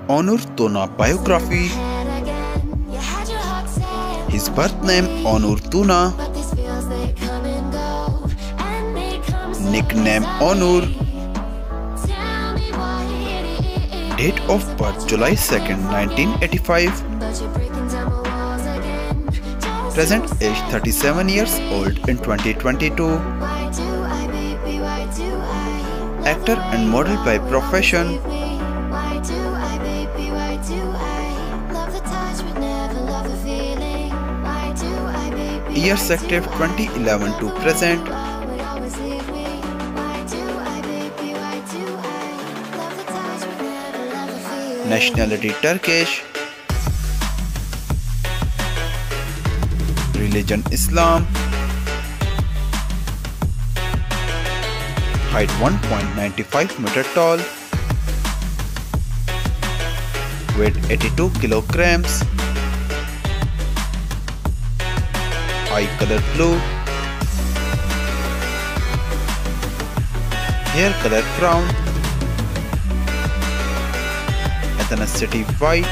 Onur Tuna Biography. His birth name Onur Tuna. Nickname Onur. Date of birth July 2nd, 1985. Present age 37 years old in 2022. Actor and model by profession. Years active 2011 to present. Nationality Turkish. Religion Islam. Height 1.95 meter tall. Weight 82 kilograms. Eye color blue. Hair color brown. Ethnicity white.